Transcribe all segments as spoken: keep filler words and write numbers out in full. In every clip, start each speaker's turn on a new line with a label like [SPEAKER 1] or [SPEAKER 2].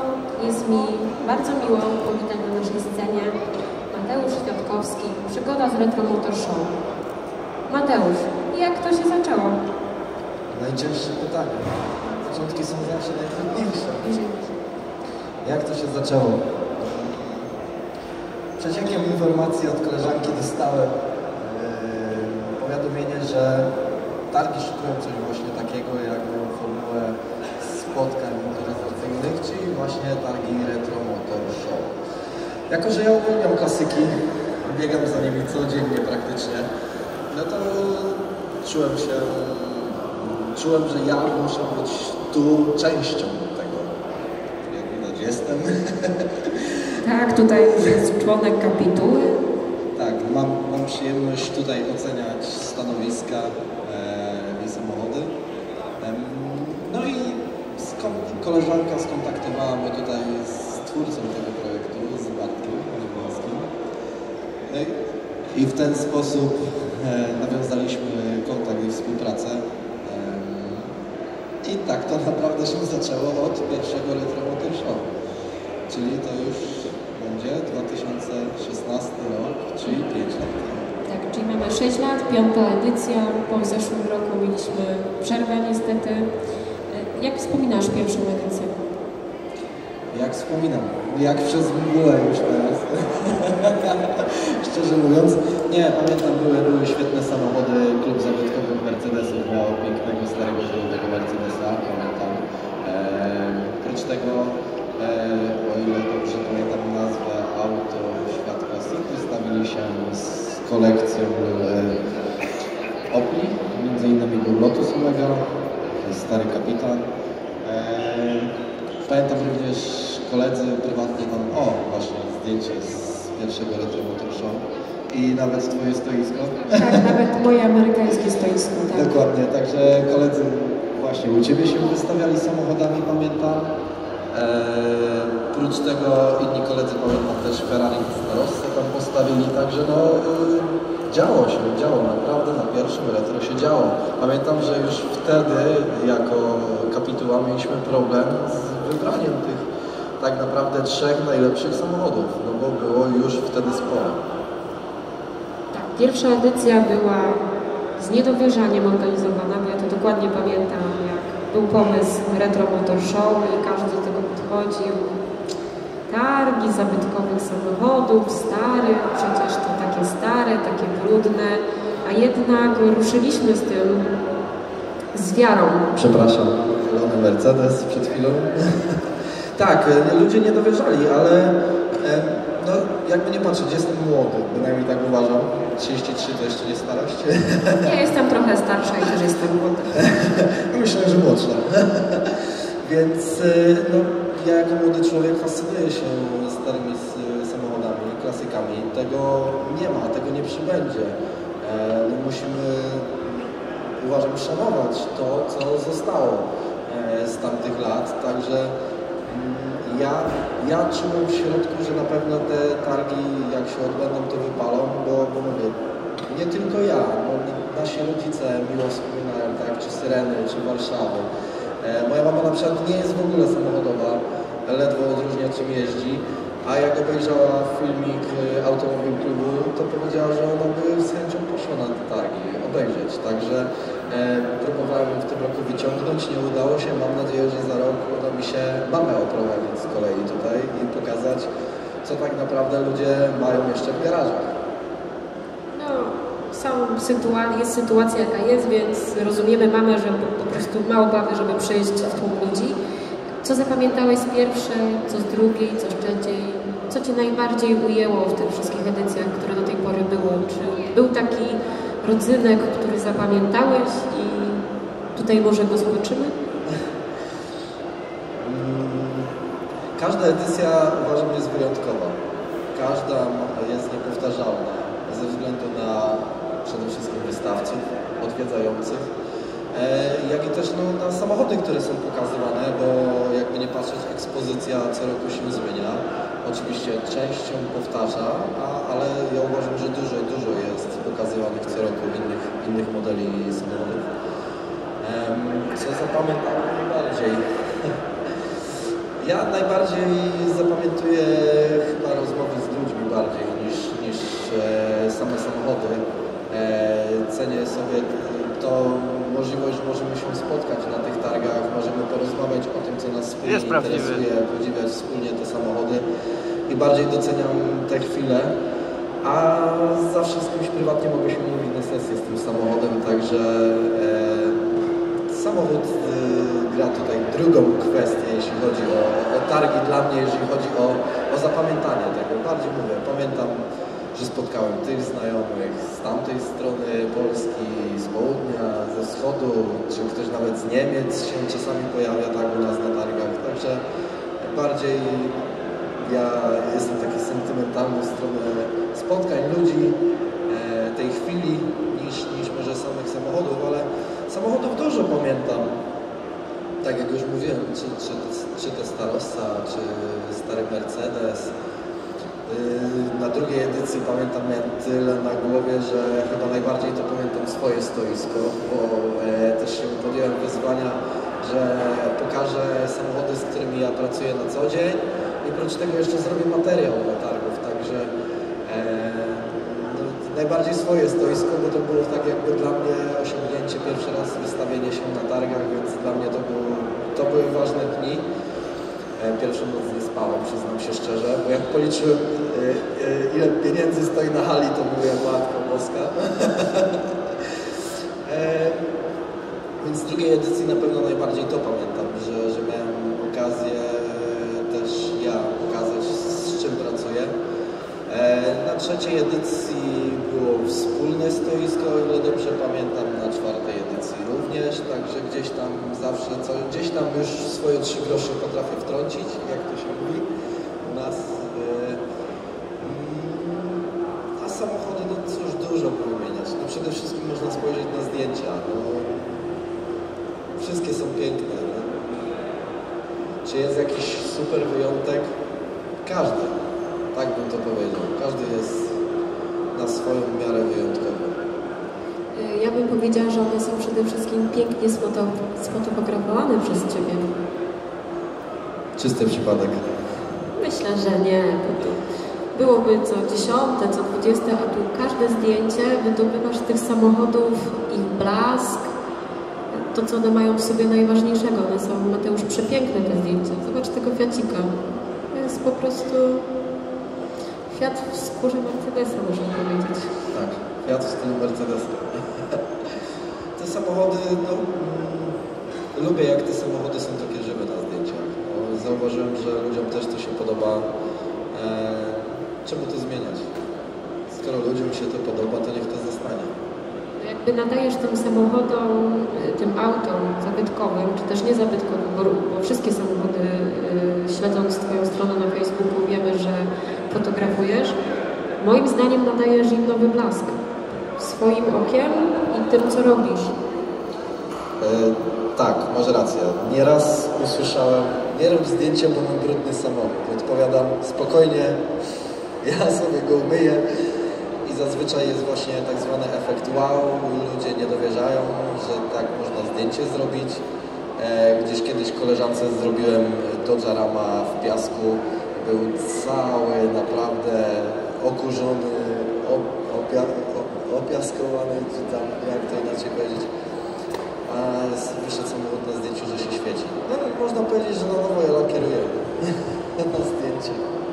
[SPEAKER 1] jest mi bardzo miło powitać na naszej scenie Mateusz Kwiatkowski, Przygoda z Retro Motor Show. Mateusz, jak to się zaczęło?
[SPEAKER 2] Najcięższe pytanie. Początki są zawsze najtrudniejsze. Jak to się zaczęło? Przeciekiem informacji od koleżanki dostałem yy, powiadomienie, że targi szykują coś właśnie takiego jak formułę spotkań motoryzacyjnych, czyli właśnie targi Retro Motor Show. Jako że ja uwielbiam klasyki, biegam za nimi codziennie praktycznie, no to czułem się, czułem, że ja muszę być tu częścią tego. Jak widać, jestem.
[SPEAKER 1] Tak, tutaj jest członek kapituły.
[SPEAKER 2] Tak, mam, mam przyjemność tutaj oceniać stanowiska e, i samochody. E, no i koleżanka skontaktowała mnie tutaj z twórcą tego projektu, z Bartkiem Oliwowskim. No i, I w ten sposób e, nawiązaliśmy kontakt i współpracę. E, I tak to naprawdę się zaczęło od pierwszego Retro Motor Show. Czyli to już będzie dwa tysiące szesnasty rok, czyli pięć lat temu.
[SPEAKER 1] Tak, czyli mamy sześć lat, piąta edycja. Po zeszłym roku mieliśmy przerwę niestety. Jak wspominasz pierwszą edycję?
[SPEAKER 2] Jak wspominam? Jak przez mgłę już teraz. Szczerze mówiąc, nie, pamiętam, były, były świetne samochody, klub zabytkowych Mercedesów miał pięknego, starego, żółtego Mercedesa, pamiętam. Eee, oprócz tego, eee, o ile dobrze pamiętam nazwę, Auto Świat Klasik wystawili się z kolekcją eee, Opli, między innymi był Lotus Omega, Stary Kapitan. Eee, pamiętam również koledzy prywatnie tam, o właśnie zdjęcie z pierwszego Retro Motor Show i nawet twoje stoisko.
[SPEAKER 1] Tak, nawet moje amerykańskie stoisko. Tak.
[SPEAKER 2] Dokładnie, także koledzy właśnie u Ciebie się wystawiali samochodami, pamiętam. Eee, oprócz tego inni koledzy, pamiętam też Ferrari Rossa tam postawili, także no yy, działo się, działo, naprawdę na pierwszym retro się działo. Pamiętam, że już wtedy jako kapituła mieliśmy problem z wybraniem tych tak naprawdę trzech najlepszych samochodów, no bo było już wtedy sporo.
[SPEAKER 1] Tak, pierwsza edycja była z niedowierzaniem organizowana, bo ja to dokładnie pamiętam, jak był pomysł Retro Motor Show i każdy do tego podchodził. Targi zabytkowych samochodów, starych, przecież to takie stare, takie brudne, a jednak ruszyliśmy z tym z wiarą.
[SPEAKER 2] Przepraszam, zielony Mercedes przed chwilą. Tak, ludzie nie dowierzali, ale no, jakby nie patrzeć, jestem młody, bynajmniej tak uważam. trzydzieści trzy to jeszcze nie starość.
[SPEAKER 1] Ja jestem trochę starsza i też jestem młoda.
[SPEAKER 2] Myślę, że młodsza. Więc no, ja jako młody człowiek fascynuję się starymi samochodami, klasykami. Tego nie ma, tego nie przybędzie. No, musimy, uważam, szanować to, co zostało z tamtych lat. Także ja, ja czułem w środku, że na pewno te targi, jak się odbędą, to wypalą, bo, bo mówię, nie tylko ja, bo nasi rodzice miło wspominają, tak, czy Syreny, czy Warszawy. Moja mama na przykład nie jest w ogóle samochodowa, ledwo odróżnia czym jeździ, a jak obejrzała filmik Automobil Klubu, to powiedziała, że ona by z chęcią poszła na te targi obejrzeć. Także e, próbowałem w tym roku wyciągnąć, nie udało się. Mam nadzieję, że za rok uda mi się mamę oprowadzić z kolei tutaj i pokazać, co tak naprawdę ludzie mają jeszcze w garażach.
[SPEAKER 1] No, są sytuacja, jest sytuacja jaka jest, więc rozumiemy mamę, że po, po prostu ma obawy, żeby przejść w tłum ludzi. Co zapamiętałeś z pierwszej, co z drugiej, co z trzeciej? Co Cię najbardziej ujęło w tych wszystkich edycjach, które do tej pory było? Czy był taki rodzynek, który zapamiętałeś i tutaj może go zobaczymy?
[SPEAKER 2] Każda edycja, uważam, jest wyjątkowa. Każda jest niepowtarzalna ze względu na przede wszystkim wystawców, odwiedzających, jak i też no, na samochody, które są pokazywane, bo jakby nie patrzeć, ekspozycja co roku się zmienia. Oczywiście częścią powtarza, a, ale ja uważam, że dużo, dużo jest pokazywanych co roku innych, innych modeli samochodów. Co zapamiętałem najbardziej? Ja najbardziej zapamiętuję chyba rozmowy z ludźmi bardziej niż, niż e, same samochody. E, cenię sobie tą możliwość, że możemy się spotkać na tych targach, możemy porozmawiać o tym, co nas wspólnie
[SPEAKER 3] Jest
[SPEAKER 2] interesuje, prawdziwy. Podziwiać wspólnie te samochody i bardziej doceniam te chwile. A zawsze z kimś prywatnie mogę się umówić na sesję z tym samochodem, także e, samochód e, gra tutaj drugą kwestię, jeśli chodzi o, o targi dla mnie, jeżeli chodzi o, o zapamiętanie tego. Bardziej mówię, pamiętam, że spotkałem tych znajomych z tamtej strony Polski, z południa, ze wschodu, czy ktoś nawet z Niemiec się czasami pojawia tak u nas na targach, także bardziej ja jestem taki sentymentalny w stronę spotkań ludzi, e, tej chwili, niż, niż może samych samochodów, ale samochodów dużo pamiętam. Tak jak już mówiłem, czy, czy, czy to Starossa, czy stary Mercedes. Yy, na drugiej edycji pamiętam, miałem tyle na głowie, że chyba najbardziej to pamiętam swoje stoisko, bo e, też się podjąłem wyzwania, że pokażę samochody, z którymi ja pracuję na co dzień. I oprócz tego jeszcze zrobię materiał dla targów, także e, no, najbardziej swoje stoisko, bo to było tak jakby dla mnie osiągnięcie, pierwszy raz wystawienie się na targach, więc dla mnie to, był, to były ważne dni. E, pierwszą noc nie spałem, przyznam się szczerze, bo jak policzyłem e, e, ile pieniędzy stoi na hali, to mówię, Matko Boska. e, więc z drugiej edycji na pewno najbardziej to pamiętam, że, że miałem okazję też ja pokazać, z czym pracuję. Na trzeciej edycji było wspólne stoisko, o ile dobrze pamiętam, na czwartej edycji również, także gdzieś tam zawsze, co, gdzieś tam już swoje trzy grosze potrafię wtrącić, jak to się mówi u nas. A samochody, no cóż, dużo wymieniać. No przede wszystkim można spojrzeć na zdjęcia. No, wszystkie są piękne. No. Czy jest jakiś super wyjątek? Każdy. Tak bym to powiedział. Każdy jest na swoją miarę wyjątkowy.
[SPEAKER 1] Ja bym powiedziała, że one są przede wszystkim pięknie sfoto sfotografowane przez Ciebie.
[SPEAKER 2] Czysty przypadek.
[SPEAKER 1] Myślę, że nie. Bo to byłoby co dziesiąte, co dwudzieste, a tu każde zdjęcie wydobywasz z tych samochodów, ich blask, to, co one mają w sobie najważniejszego. One są, Mateusz, przepiękne te zdjęcia. Zobacz tego Fiacika. To jest po prostu Fiat w skórze Mercedesa, można powiedzieć.
[SPEAKER 2] Tak, Fiat w stylu Mercedesa. Te samochody, no, mm, lubię jak te samochody są takie żywe na zdjęciach. No, zauważyłem, że ludziom też to się podoba. E, czemu to zmieniać? Skoro ludziom się to podoba, to niech to zostanie.
[SPEAKER 1] Jakby nadajesz tym samochodom, tym autom zabytkowym, czy też niezabytkowym, bo, bo wszystkie samochody, yy, śledząc Twoją stronę na Facebooku, wiemy, że fotografujesz. Moim zdaniem nadajesz im nowy blask. Swoim okiem i tym, co robisz.
[SPEAKER 2] E, tak, masz rację. Nieraz usłyszałem, nie rób zdjęcia, bo mam brudny samochód. Odpowiadam, spokojnie, ja sobie go umyję. I zazwyczaj jest właśnie tak zwany efekt wow, ludzie nie dowierzają, że tak można zdjęcie zrobić. E, gdzieś kiedyś koleżance zrobiłem Dodge Rama w piasku, był cały naprawdę okurzony, op, opia, op, opiaskowany, czy tam, jak to inaczej powiedzieć. A wyszedł samochód na zdjęciu, że się świeci. No można powiedzieć, że na nowo ja lakieruję na zdjęcie.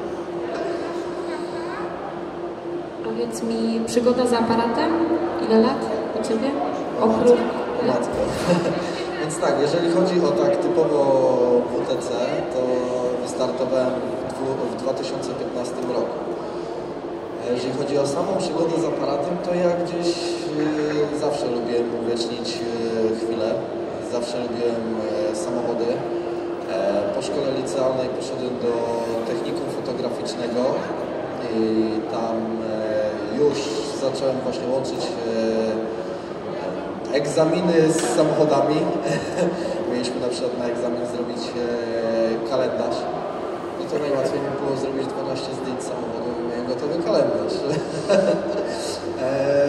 [SPEAKER 1] Powiedz mi, przygoda z aparatem? Ile lat u Ciebie? Oprócz...
[SPEAKER 2] Matko. Więc tak, jeżeli chodzi o tak typowo W T C, to wystartowałem w dwa tysiące piętnastym roku. Jeżeli chodzi o samą przygodę z aparatem, to ja gdzieś yy, zawsze lubiłem uwiecznić yy, chwilę. Zawsze lubiłem yy, samochody. E, po szkole licealnej poszedłem do technikum fotograficznego i tam yy, już zacząłem właśnie łączyć yy, egzaminy z samochodami. Mieliśmy na przykład na egzamin zrobić e, kalendarz. No to najłatwiej mi było zrobić dwanaście zdjęć samochodów i miałem gotowy kalendarz. e,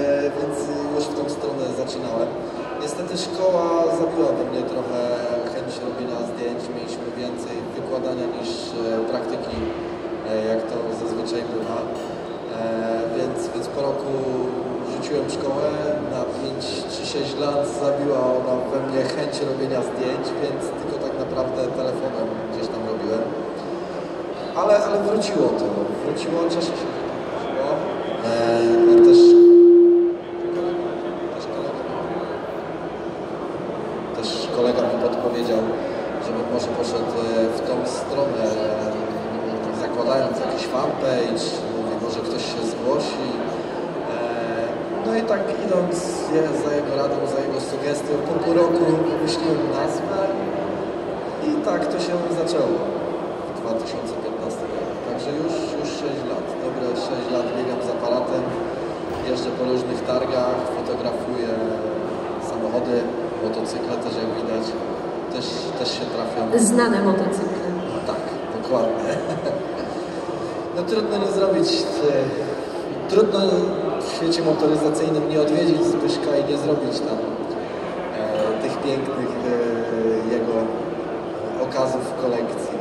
[SPEAKER 2] więc już w tą stronę zaczynałem. Niestety szkoła zabiła we mnie trochę chęć chęć robienia zdjęć, mieliśmy więcej wykładania niż praktyki, jak to zazwyczaj bywa. Więc, więc po roku rzuciłem szkołę, na pięć czy sześć lat zabiła ona we mnie chęć robienia zdjęć, więc tylko tak naprawdę telefonem gdzieś tam robiłem. Ale, ale wróciło to, wróciło, cieszę się, że to wróciło. I też, też, kolega, też kolega mi podpowiedział, żebym może poszedł w tą stronę, zakładając jakiś fanpage, mówię, może ktoś się zgłosi. No i tak idąc za jego radą, za jego sugestią, po pół roku wymyśliłem nazwę i tak to się zaczęło w dwa tysiące piętnastym roku. Także już, już sześć lat, dobre sześć lat biegam z aparatem, jeżdżę po różnych targach, fotografuję samochody, motocykle też jak widać, też, też się trafią.
[SPEAKER 1] Znane motocykle.
[SPEAKER 2] Tak, dokładnie. No trudno nie zrobić, trudno w świecie motoryzacyjnym nie odwiedzić Zbyszka i nie zrobić tam e, tych pięknych e, jego okazów w kolekcji.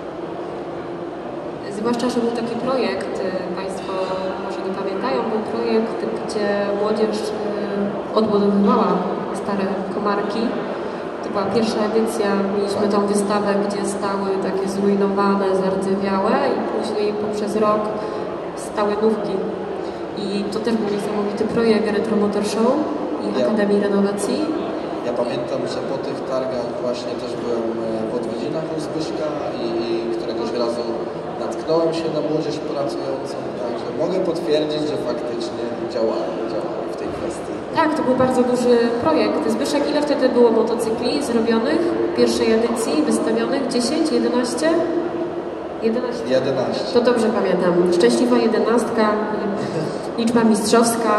[SPEAKER 1] Zwłaszcza, że był taki projekt, Państwo może nie pamiętają, był projekt, gdzie młodzież odbudowywała stare komarki. To była pierwsza edycja, mieliśmy tą wystawę, gdzie stały takie zrujnowane, zardzewiałe i później poprzez rok stały nówki. I to też był niesamowity projekt Retro Motor Show i
[SPEAKER 2] ja,
[SPEAKER 1] Akademii Renowacji.
[SPEAKER 2] Ja pamiętam, że po tych targach właśnie też byłem w odwiedzinach u Zbyszka i, i któregoś razu natknąłem się na młodzież pracującą, także mogę potwierdzić, że faktycznie działają, działają w tej kwestii.
[SPEAKER 1] Tak, to był bardzo duży projekt. Zbyszek, ile wtedy było motocykli zrobionych w pierwszej edycji, wystawionych? dziesięć, jedenaście? jedenaście.
[SPEAKER 2] jedenaście.
[SPEAKER 1] To dobrze pamiętam. Szczęśliwa jedenastka, liczba mistrzowska.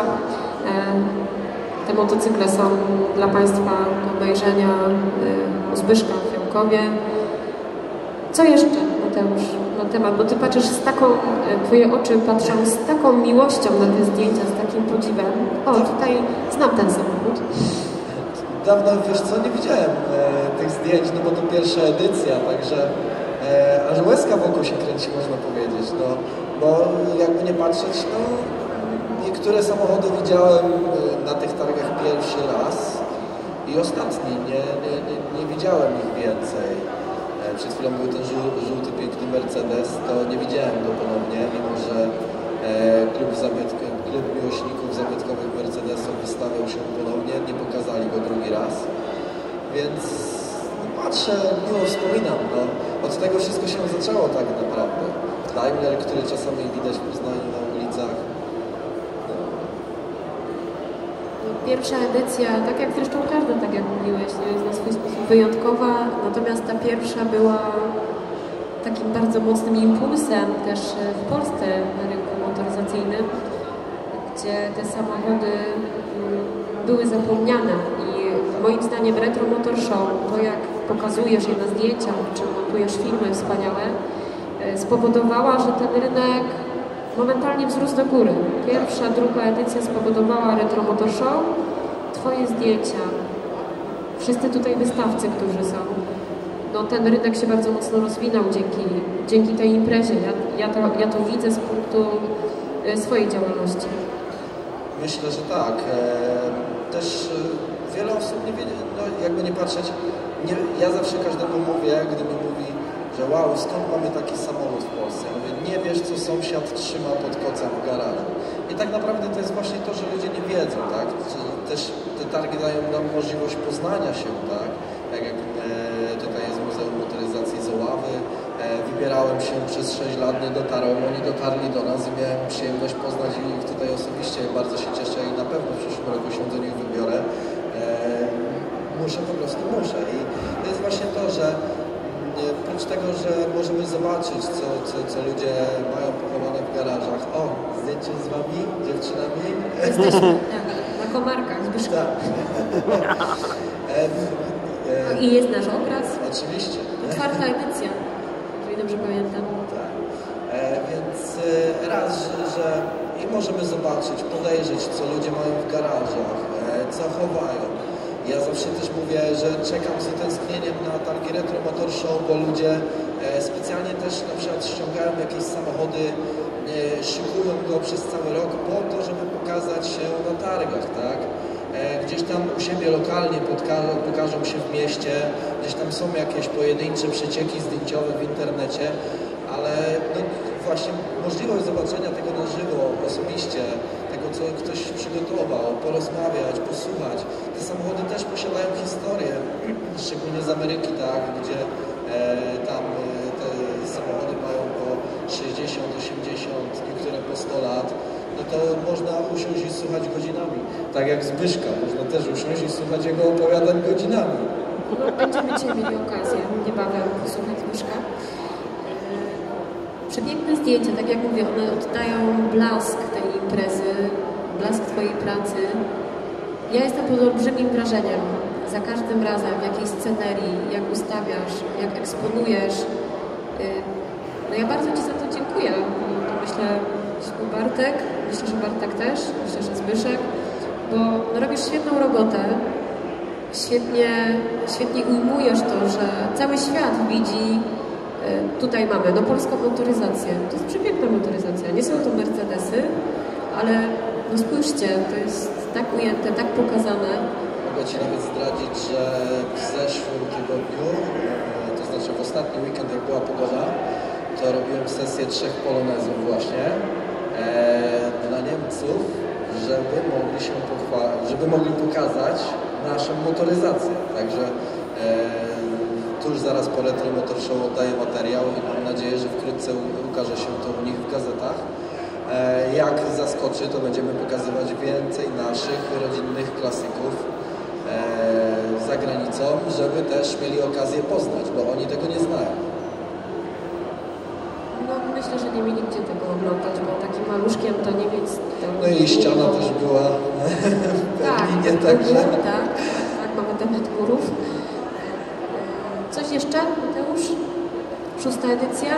[SPEAKER 1] Te motocykle są dla Państwa do obejrzenia u Zbyszka w Fiałkowie. Co jeszcze, Mateusz, na temat? Bo Ty patrzysz z taką, Twoje oczy patrzą z taką miłością na te zdjęcia, z takim podziwem. O, tutaj znam ten samochód.
[SPEAKER 2] Dawno, wiesz co, nie widziałem e, tych zdjęć, no bo to pierwsza edycja, także e, aż łezka wokół się kręci, można powiedzieć, no, bo jakby nie patrzeć, no, niektóre samochody widziałem na tych targach pierwszy raz i ostatni, nie, nie, nie, nie widziałem ich więcej. Przed chwilą był ten żółty, żółty piękny Mercedes, to nie widziałem go ponownie, mimo że e, klub, zabytko, klub miłośników zabytkowych Mercedesów wystawiał się ponownie, nie pokazali go drugi raz. Więc no, patrzę, miło wspominam, no, od tego wszystko się zaczęło tak naprawdę. Daimler, który czasami widać w Poznaniu na ulicach.
[SPEAKER 1] Pierwsza edycja, tak jak zresztą każda, tak jak mówiłeś, jest na swój sposób wyjątkowa, natomiast ta pierwsza była takim bardzo mocnym impulsem też w Polsce na rynku motoryzacyjnym, gdzie te samochody były zapomniane i moim zdaniem Retro Motor Show, to jak pokazujesz je na zdjęciach, czy montujesz filmy wspaniałe, spowodowała, że ten rynek momentalnie wzrósł do góry. Pierwsza, druga edycja spowodowała Retro Motor Show, Twoje zdjęcia, wszyscy tutaj wystawcy, którzy są. No, ten rynek się bardzo mocno rozwinął dzięki, dzięki tej imprezie. Ja, ja, to, ja to widzę z punktu swojej działalności.
[SPEAKER 2] Myślę, że tak. Też wiele osób nie wie, no, jakby nie patrzeć, nie, ja zawsze każdemu mówię, gdy mi mówi, że wow, skąd mamy taki samochód w Polsce? Ja mówię, nie wiesz, co sąsiad trzyma pod kocem w garażu. I tak naprawdę to jest właśnie to, że ludzie nie wiedzą, tak? Też te targi dają nam możliwość poznania się, tak? Tak jak e, tutaj jest Muzeum Motoryzacji z Oławy. E, wybierałem się przez sześć lat, nie dotarłem, oni dotarli do nas i miałem przyjemność poznać ich tutaj osobiście. Bardzo się cieszę i na pewno w przyszłym roku się do nich wybiorę. E, muszę, po prostu muszę. I to jest właśnie to, że oprócz tego, że możemy zobaczyć, co, co, co ludzie mają pochowane w garażach. O, zdjęcie z Wami, dziewczynami.
[SPEAKER 1] Jesteśmy na komarkach, Zbyszka.
[SPEAKER 2] Tak. e,
[SPEAKER 1] e, I jest nasz obraz.
[SPEAKER 2] Oczywiście.
[SPEAKER 1] Czwarta edycja, jeżeli dobrze pamiętam.
[SPEAKER 2] Tak. E, więc e, raz, że, że i możemy zobaczyć, podejrzeć, co ludzie mają w garażach, e, co chowają. Ja zawsze też mówię, że czekam z utęsknieniem na targi Retro Motor Show, bo ludzie e, specjalnie też na przykład ściągają jakieś samochody, e, szykują go przez cały rok po to, żeby pokazać się na targach, tak? E, gdzieś tam u siebie lokalnie podka- pokażą się w mieście, gdzieś tam są jakieś pojedyncze przecieki zdjęciowe w internecie, ale no, właśnie możliwość zobaczenia tego na żywo, osobiście, tego co ktoś przygotował, porozmawiać, posłuchać. Te samochody też posiadają historię, szczególnie z Ameryki, tak, gdzie e, tam e, te samochody mają po sześćdziesiąt, osiemdziesiąt, niektóre po sto lat. No to można usiąść i słuchać godzinami. Tak jak Zbyszka, można też usiąść i słuchać jego opowiadań godzinami.
[SPEAKER 1] No, będziemy dzisiaj mieli okazję niebawem posłuchać Zbyszka. Przepiękne zdjęcia, tak jak mówię, one oddają blask tej imprezy, blask Twojej pracy. Ja jestem pod olbrzymim wrażeniem za każdym razem, w jakiej scenerii, jak ustawiasz, jak eksponujesz. No ja bardzo Ci za to dziękuję. Myślę, że Bartek, myślę, że Bartek też, myślę, że Zbyszek, bo no, robisz świetną robotę. Świetnie, świetnie ujmujesz to, że cały świat widzi. Tutaj mamy no, polską motoryzację. To jest przepiękna motoryzacja. Nie są to Mercedesy, ale no, spójrzcie, to jest tak ujęte, tak pokazane.
[SPEAKER 2] Mogę Ci nawet zdradzić, że w zeszłym tygodniu, to znaczy w ostatni weekend, jak była pogoda, to robiłem sesję trzech polonezów właśnie e, dla Niemców, żeby mogli się pochwalić, żeby mogli pokazać naszą motoryzację. Także e, tuż zaraz po Retro Motor Show oddaję materiał i mam nadzieję, że wkrótce ukaże się to u nich w gazetach. E, jak zaskoczy, to będziemy pokazywać więcej naszych rodzinnych klasyków e, za granicą, żeby też mieli okazję poznać, bo oni tego nie znają.
[SPEAKER 1] No myślę, że nie mieli gdzie tego oglądać, bo takim maluszkiem to nie więc... To
[SPEAKER 2] no i ściana też była w Berlinie,
[SPEAKER 1] tak,
[SPEAKER 2] także...
[SPEAKER 1] Tak, tak, mamy temat górów. Coś jeszcze, Mateusz? Szósta edycja?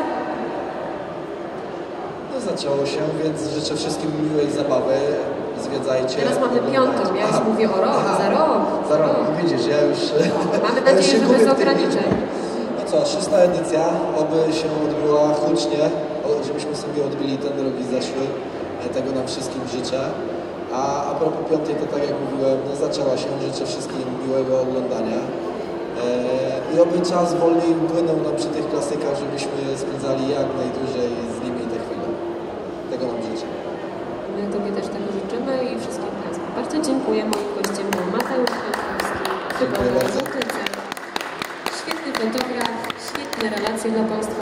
[SPEAKER 2] No zaczęło się, więc życzę wszystkim miłej zabawy. Zwiedzajcie.
[SPEAKER 1] Teraz mamy piątą, ja już mówię o rok, Aha, za rok.
[SPEAKER 2] Za rok, widzisz, ja już...
[SPEAKER 1] Mamy nadzieję, że bez ograniczeń.
[SPEAKER 2] No co, szósta edycja, oby się odbyła hucznie, żebyśmy sobie odbili ten rok i zeszły. Tego nam wszystkim życzę. A, a propos piątej, to tak jak mówiłem, no zaczęła się, życzę wszystkim miłego oglądania. I oby czas wolniej płynął nam przy tych klasykach, żebyśmy spędzali jak najdłużej z nimi te chwile. Tego nam życzę.
[SPEAKER 1] My Tobie też tego życzymy i wszystkim Państwu. Bardzo dziękuję. Moim gościem był Mateusz Kwiatkowski, Wygoda Motyce. Świetny fotograf, świetne relacje dla Państwa.